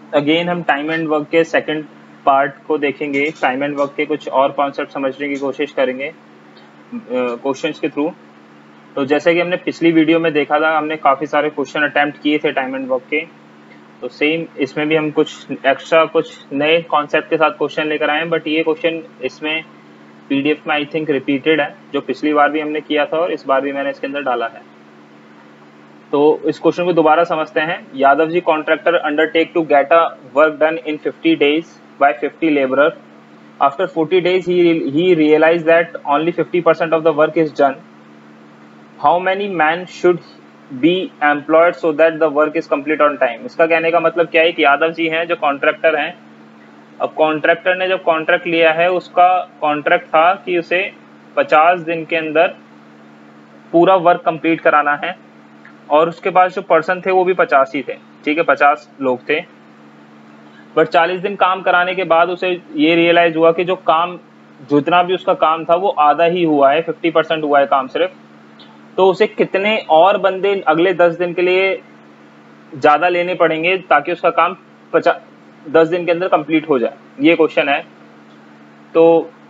Again हम time and work के second part को देखेंगे, टाइम एंड वर्क के कुछ और कॉन्सेप्ट समझने की कोशिश करेंगे क्वेश्चंस के थ्रू। तो जैसे कि हमने पिछली वीडियो में देखा था, हमने काफ़ी सारे क्वेश्चन अटेम्प्ट किए थे टाइम एंड वर्क के, तो सेम इसमें भी हम कुछ एक्स्ट्रा कुछ नए कॉन्सेप्ट के साथ क्वेश्चन लेकर आए हैं। बट ये क्वेश्चन इसमें पीडीएफ में आई थिंक रिपीटेड है, जो पिछली बार भी हमने किया था और इस बार भी मैंने इसके अंदर डाला है। तो इस क्वेश्चन को दोबारा समझते हैं। Yadav ji contractor undertake to get a work done in 50 days by 50 laborer. After 40 days he realized that only 50% of the work is done. How many men should be employed so that the work is complete on time? इसका कहने का मतलब क्या है कि यादव जी हैं जो contractor हैं। अब कॉन्ट्रैक्टर ने जब कॉन्ट्रैक्ट लिया है, उसका कॉन्ट्रैक्ट था कि उसे 50 दिन के अंदर पूरा वर्क कंप्लीट कराना है, और उसके पास जो पर्सन थे वो भी 50 ही थे, ठीक है, 50 लोग थे। बट 40 दिन काम कराने के बाद उसे ये रियलाइज हुआ कि जो काम, जितना भी उसका काम था वो आधा ही हुआ है, 50% हुआ है काम सिर्फ। तो उसे कितने और बंदे अगले 10 दिन के लिए ज़्यादा लेने पड़ेंगे ताकि उसका काम 10 दिन के अंदर कंप्लीट हो जाए, ये क्वेश्चन है। तो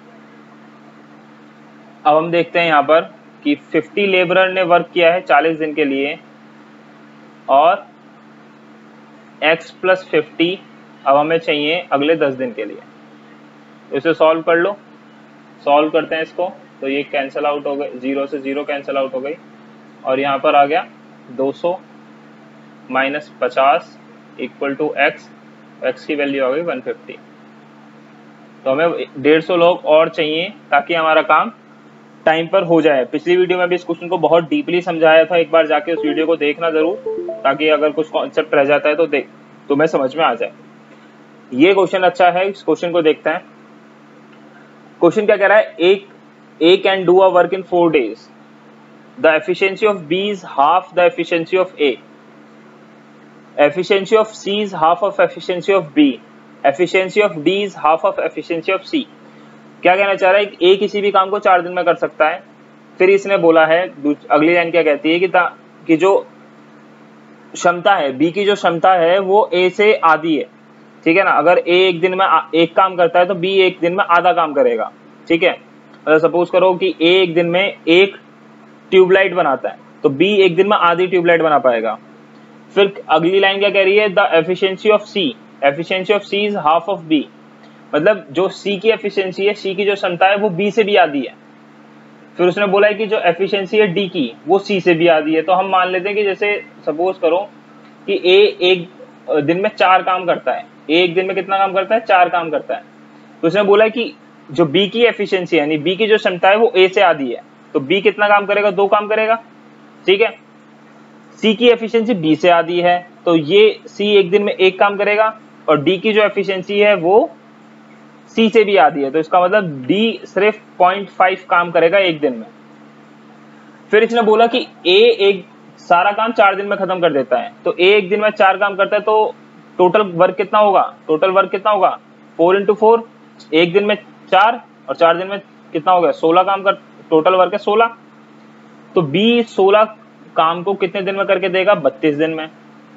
अब हम देखते हैं यहाँ पर कि 50 लेबरर ने वर्क किया है 40 दिन के लिए, और x + 50 अब हमें चाहिए अगले 10 दिन के लिए। तो इसे सॉल्व कर लो। सॉल्व करते हैं इसको, तो ये कैंसिल आउट हो गए, 0 से 0 कैंसिल आउट हो गई, और यहाँ पर आ गया 200 - 50 = x की वैल्यू आ गई 150। तो हमें 150 लोग और चाहिए ताकि हमारा काम टाइम पर हो जाए। पिछली वीडियो में भी इस क्वेश्चन को बहुत डीपली समझाया था, एक बार जाके उस वीडियो को देखना जरूर, ताकि अगर कुछ कॉन्सेप्ट रह जाता है तो तुम्हें समझ में आ जाए। ये क्वेश्चन अच्छा है, इस क्वेश्चन को देखते हैं। क्वेश्चन क्या कह रहा है, A can do a work in 4 days. The efficiency of B is half the efficiency of A. Efficiency of C is half of efficiency of B. Efficiency of D is half of efficiency of C. क्या कहना चाह रहा है, A किसी भी काम को 4 दिन में कर सकता है। फिर इसने बोला है, अगली लाइन क्या कहती है कि जो क्षमता है, B की जो क्षमता है वो A से आधी है, ठीक है ना। अगर A एक दिन में एक काम करता है तो B एक दिन में आधा काम करेगा, ठीक है। अगर सपोज करो कि A एक दिन में एक ट्यूबलाइट बनाता है तो B एक दिन में आधी ट्यूबलाइट बना पाएगा। फिर अगली लाइन क्या कह रही है, the efficiency of C is half of B। मतलब जो C की एफिशिएंसी है, C की जो क्षमता है वो B से भी आधी है। फिर उसने बोला है कि जो एफिशिएंसी है D की वो C से भी आधी है। तो हम मान लेते हैं कि जैसे सपोज करो कि A एक दिन में 4 काम करता है। A एक दिन में कितना काम करता है, 4 काम करता है। तो उसने बोला है कि जो B की एफिशिएंसी यानी B की जो क्षमता है वो A से आधी है, तो B कितना काम करेगा, 2 काम करेगा, ठीक है। C की एफिशिएंसी B से आधी है, तो ये C एक दिन में 1 काम करेगा, और D की जो एफिशिएंसी है वो C से भी आधी है, तो इसका मतलब D सिर्फ 0.5 काम करेगा एक दिन में। फिर इसने बोला कि A एक सारा काम 4 दिन में खत्म कर देता है, तो A एक दिन में 4 काम करता है, तो टोटल वर्क कितना होगा, 4 × 4, एक दिन में 4 और 4 दिन में कितना हो गया, 16 काम कर, टोटल वर्क है 16। तो B 16 काम को कितने दिन में करके देगा, 32 दिन में।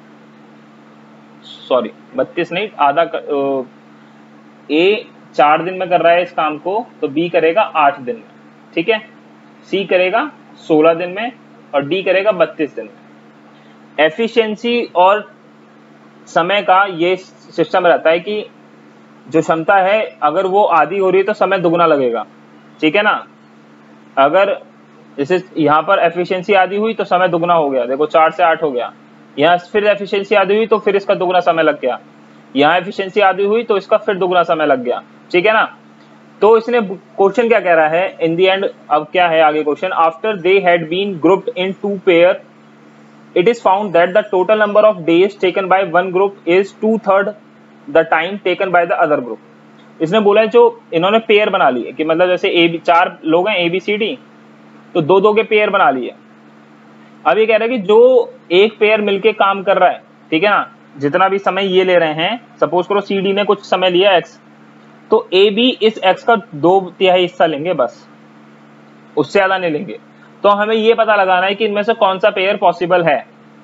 सॉरी 32 नहीं, आधा A 4 दिन में कर रहा है इस काम को, तो B करेगा 8 दिन में, ठीक है। C करेगा 16 दिन में और D करेगा 32 दिन में। एफिशिएंसी और समय का ये सिस्टम रहता है कि जो क्षमता है अगर वो आधी हो रही है तो समय दुगना लगेगा, ठीक है ना। अगर जैसे यहाँ पर एफिशिएंसी आधी हुई तो समय दुगना हो गया, देखो 4 से 8 हो गया। यहाँ फिर एफिशिएंसी आधी हुई तो फिर इसका दुगना समय लग गया। यहाँ एफिशिएंसी आधी हुई तो इसका फिर दुगना समय लग गया, ठीक है ना। तो इसने क्वेश्चन क्या कह रहा है इन दी एंड, अब क्या है आगे question, after they had been grouped in 2 pair it is found that the total number of days taken by one group is 2/3 the time taken by the other group. इसने बोला है जो इन्होंने पेयर बना लिए कि मतलब जैसे चार लोग हैं ABCD, तो 2-2 के पेयर बना लिए। अब ये कह रहा है कि जो एक पेयर मिलके काम कर रहा है, ठीक है ना, जितना भी समय ये ले रहे हैं, सपोज करो CD ने कुछ समय लिया X, तो AB इस X का 2/3 हिस्सा लेंगे, बस उससे ज्यादा नहीं लेंगे। तो हमें ये पता लगाना है कि इनमें से कौन सा पेयर पॉसिबल है।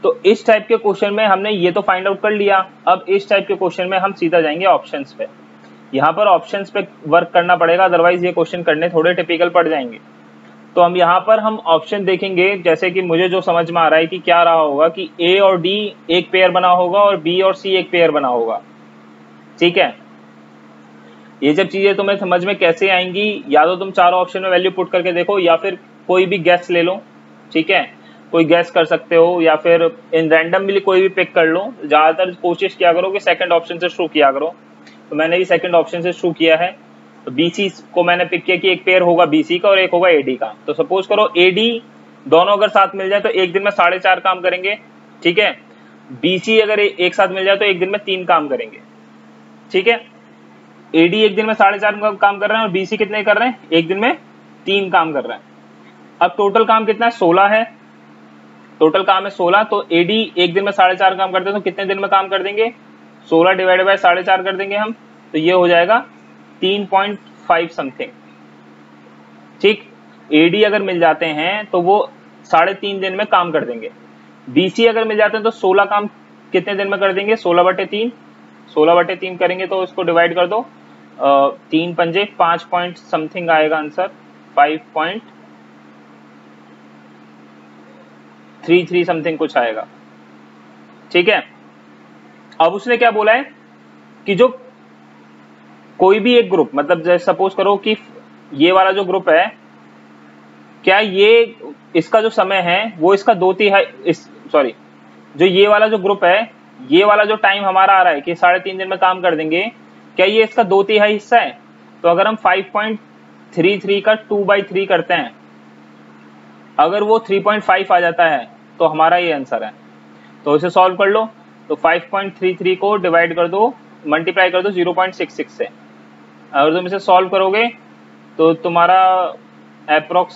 तो इस टाइप के क्वेश्चन में हमने ये तो फाइंड आउट कर लिया। अब इस टाइप के क्वेश्चन में हम सीधा जाएंगे ऑप्शंस पे। यहाँ पर ऑप्शंस पे वर्क करना पड़ेगा, अदरवाइज ये क्वेश्चन करने थोड़े टिपिकल पड़ जाएंगे। तो हम यहाँ पर हम ऑप्शन देखेंगे, जैसे कि मुझे जो समझ में आ रहा है कि क्या रहा होगा कि ए और डी एक पेयर बना होगा और बी और सी एक पेयर बना होगा। ठीक है, ये जब चीजें तुम्हें समझ में कैसे आएंगी, या तो तुम चारों ऑप्शन में वैल्यू पुट करके देखो या फिर कोई भी गैस ले लो। ठीक है, कोई गैस कर सकते हो या फिर इन रैंडमली कोई भी पिक कर लो। ज्यादातर कोशिश किया करो कि सेकंड ऑप्शन से शुरू किया करो। तो मैंने भी सेकंड ऑप्शन से शुरू किया है। तो बीसी को मैंने पिक किया कि एक पेयर होगा बीसी का और एक होगा एडी का। तो सपोज करो एडी दोनों अगर साथ मिल जाए तो एक दिन में 4.5 काम करेंगे। ठीक है, बीसी अगर एक साथ मिल जाए तो एक दिन में 3 काम करेंगे। ठीक है, एडी एक दिन में 4.5 काम कर रहे हैं और बीसी कितने कर रहे हैं, एक दिन में 3 काम कर रहे हैं। अब टोटल काम कितना है, 16 है। टोटल काम है 16। तो एडी एक दिन में 4.5 काम करते हैं तो कितने दिन में काम कर देंगे, 16 डिवाइड बाय 4.5 कर देंगे हम। तो ये हो जाएगा 3.5 समथिंग। ठीक, एडी अगर मिल जाते हैं तो वो 3.5 दिन में काम कर देंगे। बीसी अगर मिल जाते हैं तो 16 काम कितने दिन में कर देंगे, 16/3। 16/3 करेंगे तो इसको डिवाइड कर दो, 3 पंजे 5 पॉइंट समथिंग आएगा आंसर, 5.33 समथिंग कुछ आएगा। ठीक है, अब उसने क्या बोला है कि जो कोई भी एक ग्रुप, मतलब जैसे सपोज करो कि ये वाला जो ग्रुप है, क्या ये इसका जो समय है वो इसका 2/3, सॉरी जो ये वाला जो ग्रुप है, ये वाला जो टाइम हमारा आ रहा है कि 3.5 दिन में काम कर देंगे, क्या ये इसका 2/3 हिस्सा है। तो अगर हम 5.33 का 2/3 करते हैं, अगर वो 3.5 आ जाता है तो हमारा ये आंसर है। तो इसे सॉल्व कर लो। तो 5.33 को डिवाइड कर दो, मल्टीप्लाई कर दो 0.66 से। अगर तुम इसे सॉल्व करोगे तो तुम्हारा अप्रोक्स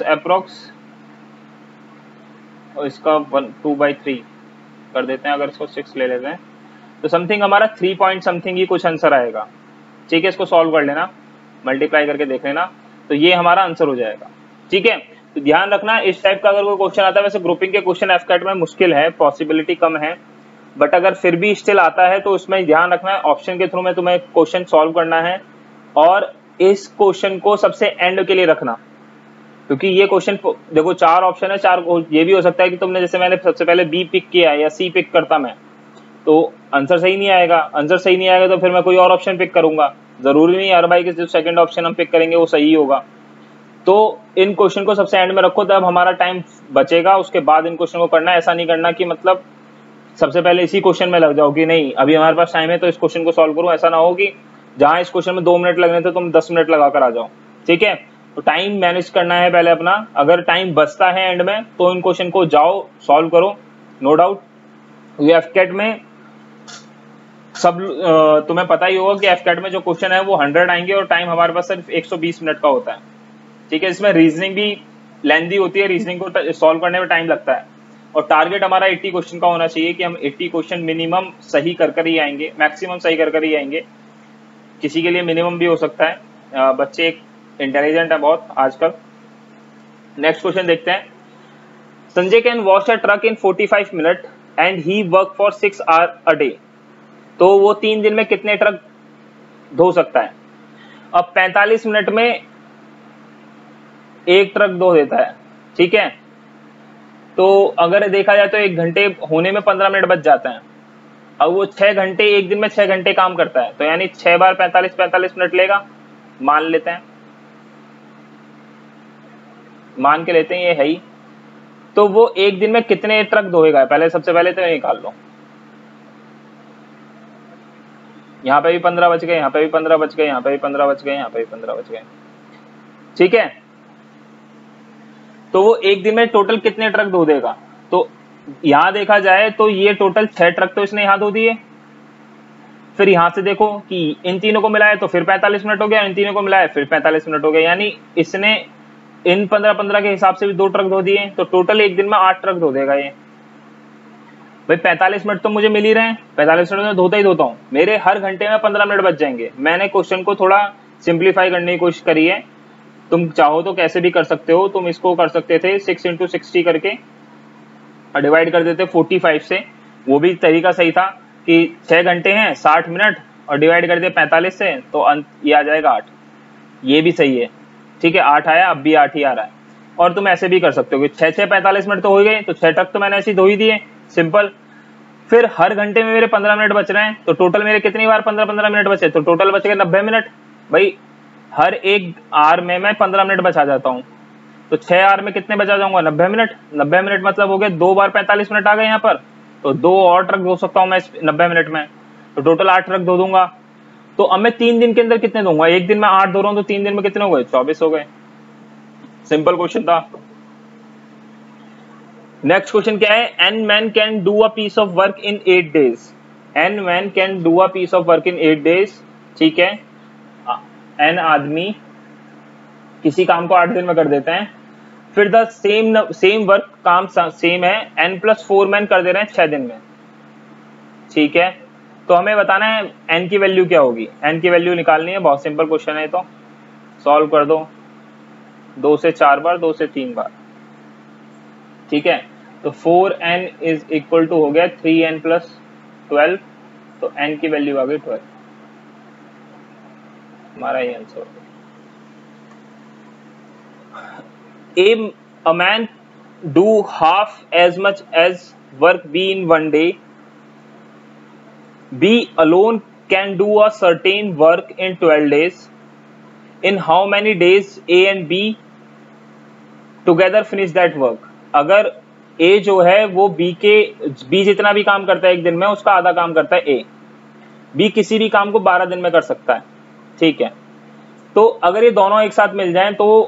और इसका 2/3 कर देते हैं, अगर इसको 6 ले लेते हैं तो समथिंग हमारा 3 पॉइंट समथिंग ही कुछ आंसर आएगा। ठीक है, इसको सॉल्व कर लेना, मल्टीप्लाई करके देख लेना, तो ये हमारा आंसर हो जाएगा। ठीक है, तो ध्यान रखना इस टाइप का अगर कोई क्वेश्चन आता है, वैसे ग्रुपिंग के क्वेश्चन एफकेट में मुश्किल है, पॉसिबिलिटी कम है, बट अगर फिर भी स्टिल आता है तो उसमें ध्यान रखना है ऑप्शन के थ्रू में तुम्हें क्वेश्चन सॉल्व करना है, और इस क्वेश्चन को सबसे एंड के लिए रखना, क्योंकि ये क्वेश्चन देखो 4 ऑप्शन है, 4 ये भी हो सकता है कि तुमने जैसे मैंने सबसे पहले बी पिक किया या सी पिक करता मैं, तो आंसर सही नहीं आएगा। आंसर सही नहीं आएगा तो फिर मैं कोई और ऑप्शन पिक करूंगा, जरूरी नहीं हर भाई कि जो सेकंड ऑप्शन हम पिक करेंगे वो सही होगा। तो इन क्वेश्चन को सबसे एंड में रखो, तब हमारा टाइम बचेगा, उसके बाद इन क्वेश्चन को करना। ऐसा नहीं करना कि मतलब सबसे पहले इसी क्वेश्चन में लग जाओ कि नहीं अभी हमारे पास टाइम है तो इस क्वेश्चन को सॉल्व करूं। ऐसा ना हो कि जहां इस क्वेश्चन में 2 मिनट लगने थे तुम 10 मिनट लगा कर आ जाओ। ठीक है, तो टाइम मैनेज करना है पहले अपना। अगर टाइम बचता है एंड में तो इन क्वेश्चन को जाओ सॉल्व करो, नो डाउट। एफकेट में सब तुम्हें पता ही होगा कि एफकेट में जो क्वेश्चन है वो 100 आएंगे और टाइम हमारे पास सिर्फ 120 मिनट का होता है। ठीक है, इसमें रीजनिंग भी लेंथी होती है, रीजनिंग को सॉल्व करने में टाइम लगता है, और टारगेट हमारा 80 क्वेश्चन का होना चाहिए कि हम 80 क्वेश्चन मिनिमम सही कर ही आएंगे, मैक्सिमम सही कर ही आएंगे। किसी के लिए मिनिमम भी हो सकता है, बच्चे इंटेलिजेंट है बहुत आजकल। नेक्स्ट क्वेश्चन देखते हैं। Sanjay can wash a truck in 45 minute and he work for 6 hour a day. तो वो 3 दिन में कितने ट्रक धो सकता है। अब 45 मिनट में एक ट्रक धो देता है। ठीक है, तो अगर देखा जाए तो 1 घंटे होने में 15 मिनट बच जाते हैं। अब वो 6 घंटे एक दिन में 6 घंटे काम करता है, तो यानी 6 बार 45 मिनट लेगा, मान लेते हैं, मान के लेते हैं ये है ही। तो वो एक दिन में कितने ट्रक धोएगा, पहले सबसे पहले तो निकाल लो। यहाँ पे भी 15 बच गए, यहाँ पे भी 15 बच गए, यहाँ पे भी 15 बच गए, यहाँ पे भी 15 बच गए। ठीक है, तो वो एक दिन में टोटल कितने ट्रक धो देगा। तो यहां देखा जाए तो ये टोटल 6 ट्रक तो इसने यहां धो दिए। फिर यहां से देखो कि इन तीनों को मिलाए तो फिर 45 मिनट हो गया, इन तीनों को मिलाए फिर 45 मिनट हो गया, यानी इसने इन 15-15 के हिसाब से भी 2 ट्रक धो दिए। तो टोटल एक दिन में 8 ट्रक धो देगा ये। भाई 45 मिनट तो मुझे मिल ही रहे हैं, 45 मिनट में धोता ही धोता हूँ, मेरे हर घंटे में 15 मिनट बच जाएंगे। मैंने क्वेश्चन को थोड़ा सिंप्लीफाई करने की कोशिश करी है, तुम चाहो तो कैसे भी कर सकते हो। तुम इसको कर सकते थे 6 × 60 करके, और डिवाइड कर देते 45 से, वो भी तरीका सही था कि 6 घंटे हैं 60 मिनट और डिवाइड कर दिए 45 से, तो अंत ये आ जाएगा 8। ये भी सही है, ठीक है, 8 आया, अब भी 8 ही आ रहा है। और तुम ऐसे भी कर सकते हो कि 6 6 45 मिनट तो हो गए, तो 6 तक तो मैंने ऐसे ही धो ही दिए, सिंपल। फिर हर घंटे में मेरे 15 मिनट बच रहे हैं, तो टोटल मेरे कितनी बार 15-15 मिनट बचे, तो टोटल बच गए 90 मिनट। भाई हर एक आर में मैं 15 मिनट बचा जाता हूँ, तो 6 आर में कितने बचा जाऊंगा, 90 मिनट। 90 मिनट मतलब हो गए 2 बार 45 मिनट आ गए यहाँ पर, तो 2 और ट्रक धो सकता हूँ मैं 90 मिनट में, तो टोटल 8 ट्रक धो दूंगा। तो अब मैं 3 दिन के अंदर कितने दूंगा, एक दिन में 8 धो रहा हूँ, तो 3 दिन में कितने हो गए, 24 हो गए। सिंपल क्वेश्चन था। नेक्स्ट क्वेश्चन क्या है, n man can do a piece of work in 8 days. N man can do a piece of work in 8 days, ठीक है। एन आदमी किसी काम को 8 दिन में कर देते हैं। फिर द सेम वर्क, काम सेम है, n + 4 मैन कर दे रहे हैं 6 दिन में, ठीक है। तो हमें बताना है n की वैल्यू क्या होगी। n की वैल्यू निकालनी है, बहुत सिंपल क्वेश्चन है, तो सॉल्व कर दो 2 से 4 बार, 2 से 3 बार, ठीक है। तो 4n = हो गया 3n + 12, तो n की वैल्यू आ गई 12, हमारा ये आंसर हो गया। A man do half as much as work B in 1 day. B alone can do a certain work in 12 days. In how many days A and B together finish that work? अगर A जो है वो B जितना भी काम करता है एक दिन में, उसका आधा काम करता है A। B किसी भी काम को 12 दिन में कर सकता है, ठीक है। तो अगर ये दोनों एक साथ मिल जाएं तो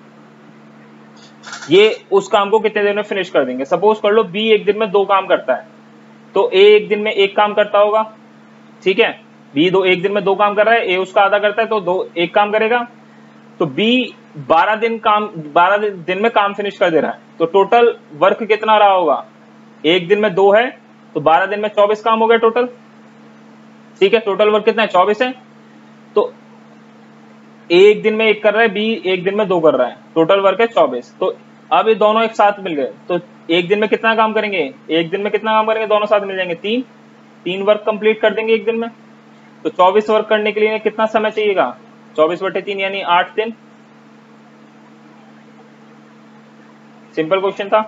ये उस काम को कितने दिन में फिनिश कर देंगे। सपोज कर लो बी एक दिन में 2 काम करता है, तो ए एक दिन में 1 काम करता होगा, ठीक है। बी एक दिन में 2 काम कर रहा है, ए उसका आधा करता है, तो 1 काम करेगा। तो बी 12 दिन में काम फिनिश कर दे रहा है, तो टोटल वर्क कितना रहा होगा, एक दिन में 2 है, तो 12 दिन में 24 काम हो गया टोटल, ठीक है। टोटल वर्क कितना है, 24 है। तो ए एक दिन में 1 कर रहा है, बी एक दिन में 2 कर रहा है, टोटल वर्क है 24। तो अब ये दोनों एक साथ मिल गए, तो एक दिन में कितना काम करेंगे, एक दिन में कितना काम करेंगे, दोनों साथ मिल जाएंगे 3 वर्क कंप्लीट कर देंगे एक दिन में। तो 24 वर्क करने के लिए कितना समय चाहिएगा, 24/3 यानी 8 दिन। सिंपल क्वेश्चन था।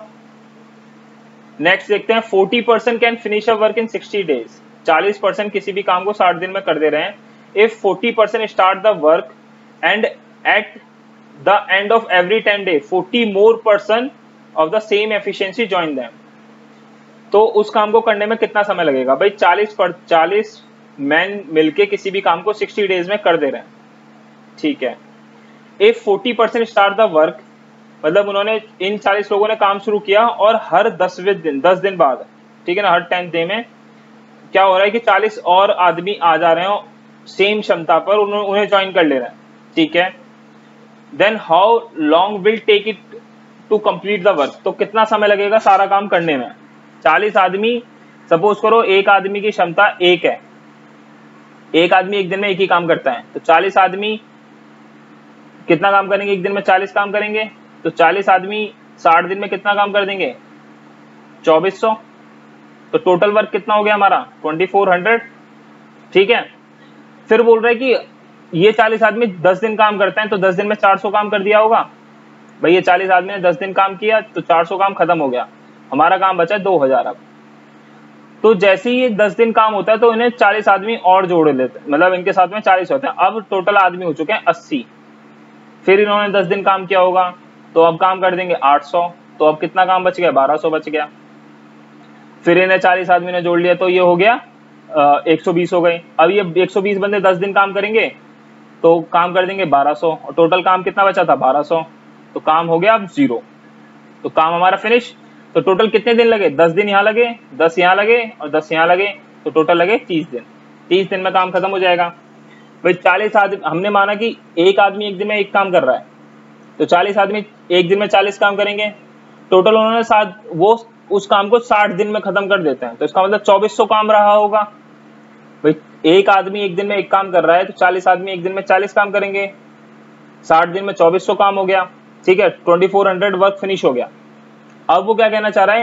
नेक्स्ट देखते हैं, 40% can finish a work in 60 days. 40% किसी भी काम को 60 दिन में कर दे रहे हैं। If 40% start the work and at the end of every 10 day 40 more person of the same efficiency join them, तो उस काम को करने में कितना समय लगेगा। भाई 40 मैन मिलके किसी भी काम को 60 डेज में कर दे रहे हैं, ठीक है। If 40% start the work, मतलब उन्होंने इन 40 लोगों ने काम शुरू किया और हर 10 दिन बाद, ठीक है ना, हर 10th डे में क्या हो रहा है कि 40 और आदमी आ जा रहे हो सेम क्षमता पर, उन्हें ज्वाइन कर ले रहे हैं, ठीक है। Then how long will take it to complete the work, तो कितना समय लगेगा सारा काम करने में। 40 आदमी, सपोज करो एक आदमी की क्षमता 1 है, एक आदमी एक दिन में 1 ही काम करता है, तो 40 आदमी कितना काम करेंगे, एक दिन में 40 काम करेंगे, तो 40 आदमी 60 दिन में कितना काम कर देंगे, 2400। तो टोटल वर्क कितना हो गया हमारा, 2400, ठीक है। फिर बोल रहा है कि ये 40 आदमी 10 दिन काम करते हैं, तो 10 दिन में 400 काम कर दिया होगा। भाई ये 40 आदमी ने 10 दिन काम किया, तो 400 काम खत्म हो गया, हमारा काम बचा 2000। अब तो जैसे ही ये 10 दिन काम होता है तो इन्हें 40 आदमी और जोड़ लेते हैं, मतलब इनके साथ में 40 होते हैं। अब टोटल आदमी हो चुके हैं 80। फिर इन्होंने 10 दिन काम किया होगा, तो अब काम कर देंगे 800, तो अब कितना काम बच गया, 1200 बच गया। फिर इन्हें 40 आदमी ने जोड़ लिया, तो ये हो गया 120 हो गए। अब ये 120 बंदे 10 दिन काम करेंगे, तो काम कर देंगे 1200, और टोटल काम कितना बचा था, 1200, तो काम हो गया अब 0, तो काम हमारा फिनिश। तो टोटल कितने दिन लगे, 10 दिन यहाँ लगे, 10 यहाँ लगे और 10 यहाँ लगे, तो टोटल लगे 30 दिन। 30 दिन में काम खत्म हो जाएगा। भाई 40 आदमी, हमने माना कि एक आदमी एक दिन में 1 काम कर रहा है, तो 40 आदमी एक दिन में 40 काम करेंगे, टोटल उन्होंने वो उस काम को 60 दिन में खत्म कर देते हैं, तो इसका मतलब 2400 काम रहा होगा। भाई एक आदमी एक दिन में 1 काम कर रहा है, तो 40 आदमी एक दिन में 40 काम करेंगे, 60 दिन में 2400 काम हो गया, ठीक है। 2400 वर्क फिनिश हो गया। अब वो क्या कहना चाह रहा है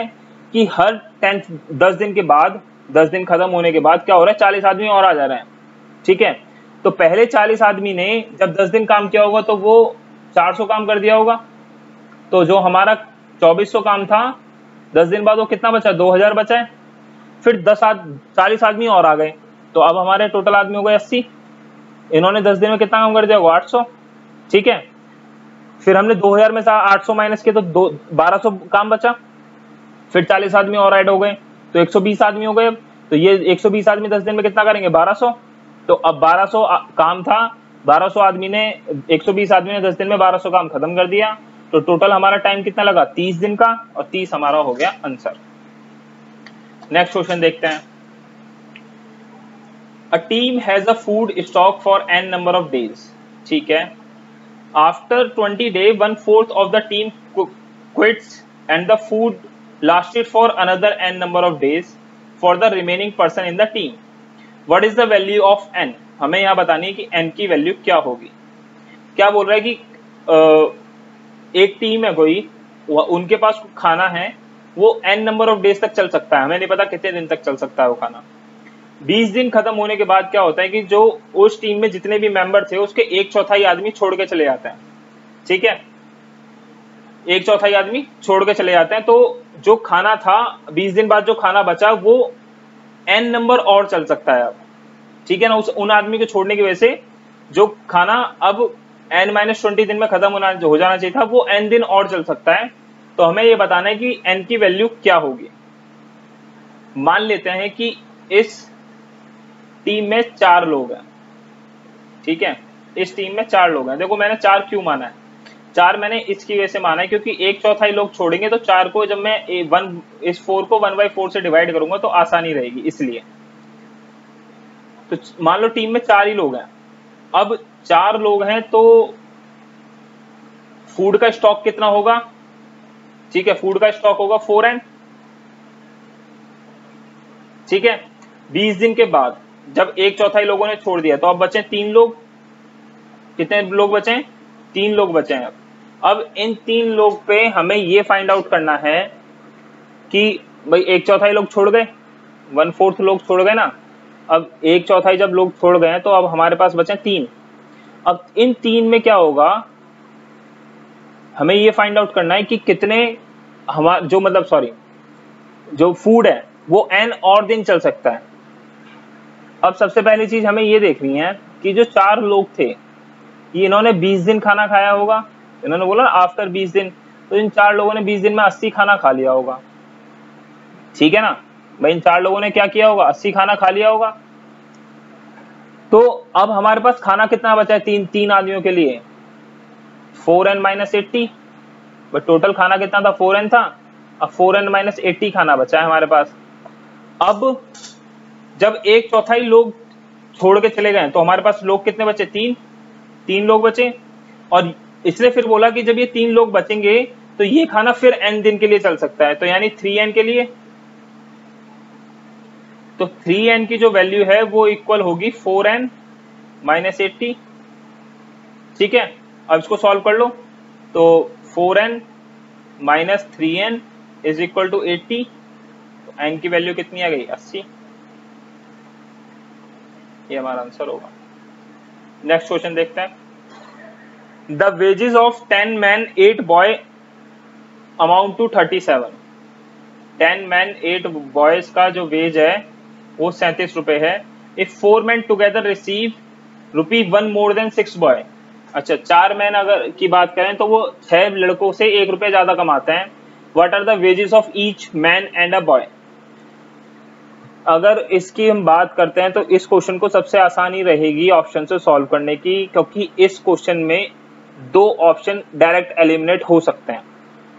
कि हर 10 दिन के बाद, 10 दिन खत्म होने के बाद क्या हो रहा है, 40 आदमी और आ जा रहे हैं। ठीक है, तो पहले 40 आदमी ने जब 10 दिन काम किया होगा तो वो 400 काम कर दिया होगा, तो जो हमारा 2400 काम था 10 दिन बाद वो कितना बचा, 2000 बचा है। फिर 40 आदमी और आ गए, तो अब हमारे टोटल आदमी हो गए 80। इन्होंने 10 दिन में कितना काम कर दिया होगा, 800। ठीक है, फिर हमने 2000 में से 800 माइनस किया तो 1200 काम बचा। फिर 40 आदमी और ऐड हो गए तो 120 आदमी हो गए। तो ये 120 आदमी 10 दिन में कितना करेंगे, 1200। तो अब 1200 काम था, 1200 आदमी ने, 120 आदमी ने 10 दिन में 1200 काम खत्म कर दिया। तो टोटल हमारा टाइम कितना लगा, 30 दिन का, और 30 हमारा हो गया आंसर। नेक्स्ट क्वेश्चन देखते हैं। A team has a food stock for n number of days. ठीक है, after 20 days 1/4 of the team quits and the food lasted for another n number of days for the remaining person in the team. What is the value of n? हमें यहाँ बतानी है कि n की value क्या होगी। क्या बोल रहा है कि एक टीम है कोई, उनके पास खाना है, वो n नंबर ऑफ डेज तक चल सकता है, हमें नहीं पता कितने दिन तक चल सकता है वो खाना। 20 दिन खत्म होने के बाद क्या होता है कि जो उस टीम में जितने भी मेंबर थे उसके 1/4 आदमी छोड़ के चले जाते हैं। ठीक है, 1/4 आदमी छोड़ के चले जाते हैं, तो जो खाना था 20 दिन बाद जो खाना बचा वो n नंबर और चल सकता है अब। ठीक है ना, उन आदमी को छोड़ने की वजह से जो खाना अब n-20 दिन में खत्म हो जाना चाहिए था वो n दिन और चल सकता है। तो हमें ये बताना है कि n की वैल्यू क्या होगी। मान लेते हैं कि इस टीम में 4 लोग हैं। ठीक है, इस टीम में 4 लोग हैं। देखो मैंने 4 क्यों माना है, 4 मैंने इसकी वजह से माना है क्योंकि 1/4 लोग छोड़ेंगे तो 4 को जब मैं इस 4 को 1/4 से डिवाइड करूंगा तो आसानी रहेगी, इसलिए। तो मान लो टीम में 4 ही लोग हैं। अब 4 लोग हैं तो फूड का स्टॉक कितना होगा। ठीक है, फूड का स्टॉक होगा 4n। ठीक है, 20 दिन के बाद जब 1/4 लोगों ने छोड़ दिया तो अब बचे 3 लोग। कितने लोग बचे, 3 लोग बचे हैं। अब इन 3 लोग पे हमें ये फाइंड आउट करना है कि भाई 1/4 लोग छोड़ गए, 1/4 लोग छोड़ गए ना। अब 1/4 जब लोग छोड़ गए तो अब हमारे पास बचे 3। अब इन 3 में क्या होगा, हमें ये फाइंड आउट करना है कि कितने जो फूड है वो n और दिन चल सकता है। अब सबसे पहली चीज हमें ये देखनी है कि जो 4 लोग थे ये इन्होंने 20 दिन खाना खाया होगा। इन्होंने बोला आफ्टर 20 दिन, तो इन 4 लोगों ने 20 दिन में 80 खाना खा लिया होगा। ठीक है ना भाई, इन 4 लोगों ने क्या किया होगा, 80 खाना खा लिया होगा। तो अब हमारे पास खाना कितना बचा है, 3 आदमियों के लिए, 4n - 80। बट टोटल खाना कितना था, 4n था। अब 4n - 80 खाना बचा है हमारे पास। अब जब 1/4 लोग छोड़ के चले गए तो हमारे पास लोग कितने बचे, 3 लोग बचे। और इसने फिर बोला कि जब ये 3 लोग बचेंगे तो ये खाना फिर n दिन के लिए चल सकता है, तो यानी 3n के लिए। तो 3n की जो वैल्यू है वो इक्वल होगी 4n - 80। ठीक है, अब इसको सॉल्व कर लो। तो 4n - 3n is equal to 80। तो n की वैल्यू कितनी आ गई, 80। ये हमारा आंसर होगा। नेक्स्ट क्वेश्चन देखते हैं। The wages of 10 men 8 boy amount to 37। 10 men 8 boys का जो वेज है वो 37 रुपए है। इफ 4 men together receive ₹1 more than 6 boy। अच्छा, 4 मैन अगर की बात करें तो वो 6 लड़कों से 1 रुपये ज्यादा कमाते हैं। What are the wages of each man and a boy. अगर इसकी हम बात करते हैं तो इस क्वेश्चन को सबसे आसानी रहेगी ऑप्शन से सॉल्व करने की, क्योंकि इस क्वेश्चन में 2 ऑप्शन डायरेक्ट एलिमिनेट हो सकते हैं।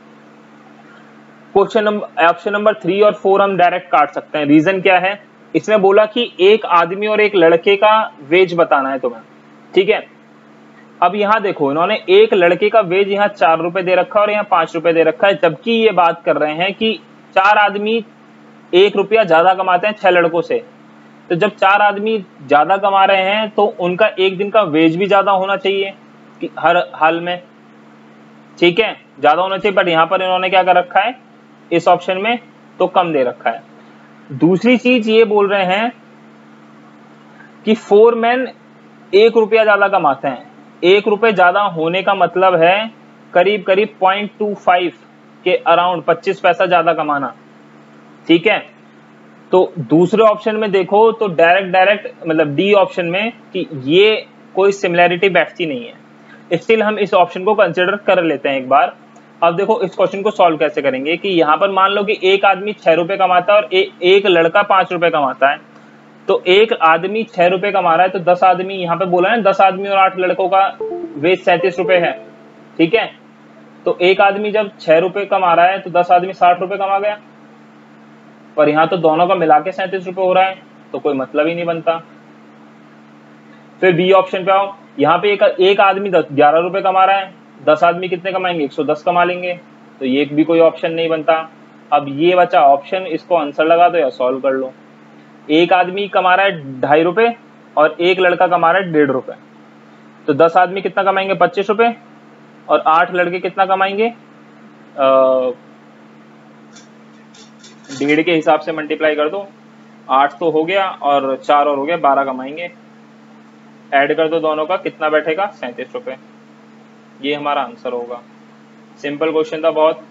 ऑप्शन नंबर 3 और 4 हम डायरेक्ट काट सकते हैं। रीजन क्या है, इसने बोला कि एक आदमी और एक लड़के का वेज बताना है तुम्हें। ठीक है, अब यहाँ देखो इन्होंने एक लड़के का वेज यहाँ 4 रुपए दे रखा है और यहाँ 5 रुपए दे रखा है, जबकि ये बात कर रहे हैं कि 4 आदमी 1 रुपया ज्यादा कमाते हैं 6 लड़कों से। तो जब 4 आदमी ज्यादा कमा रहे हैं तो उनका एक दिन का वेज भी ज्यादा होना चाहिए कि हर हाल में। ठीक है, ज्यादा होना चाहिए, बट यहाँ पर इन्होंने क्या कर रखा है इस ऑप्शन में, तो कम दे रखा है। दूसरी चीज ये बोल रहे हैं कि 4 मैन 1 रुपया ज्यादा कमाते हैं। 1 रुपये ज्यादा होने का मतलब है करीब करीब 0.25 के अराउंड 25 पैसा ज्यादा कमाना। ठीक है, तो दूसरे ऑप्शन में देखो तो डायरेक्ट मतलब डी ऑप्शन में कि ये कोई सिमिलैरिटी बैठती नहीं है। स्टिल हम इस ऑप्शन को कंसिडर कर लेते हैं एक बार। अब देखो इस क्वेश्चन को सॉल्व कैसे करेंगे कि यहाँ पर मान लो कि एक आदमी 6 रुपए कमाता है और एक लड़का 5 रुपए कमाता है। तो एक आदमी 6 रुपए कमा रहा है तो 10 आदमी, यहाँ पे बोला है 10 आदमी और 8 लड़कों का वेज 37 रुपए है। ठीक है, तो एक आदमी जब 6 रुपए कमा रहा है तो 10 आदमी 60 रुपए कमा गया, और यहाँ तो दोनों का मिला के 37 रुपए हो रहा है, तो कोई मतलब ही नहीं बनता। फिर बी ऑप्शन पे आओ, यहाँ पे एक आदमी 11 रुपए कमा रहा है, 10 आदमी कितने कमाएंगे, 110 कमा लेंगे, तो ये भी कोई ऑप्शन नहीं बनता। अब ये बचा ऑप्शन, इसको आंसर लगा दो या सॉल्व कर लो। एक आदमी कमा रहा है 2.5 रुपए और एक लड़का कमा रहा है 1.5 रुपए, तो 10 आदमी कितना कमाएंगे, 25 रुपए, और 8 लड़के कितना कमाएंगे, 1.5 के हिसाब से मल्टीप्लाई कर दो, 8 तो हो गया और 4 और हो गया, 12 कमाएंगे। ऐड कर दो दोनों का, कितना बैठेगा, 37 रुपए। ये हमारा आंसर होगा। सिंपल क्वेश्चन था बहुत।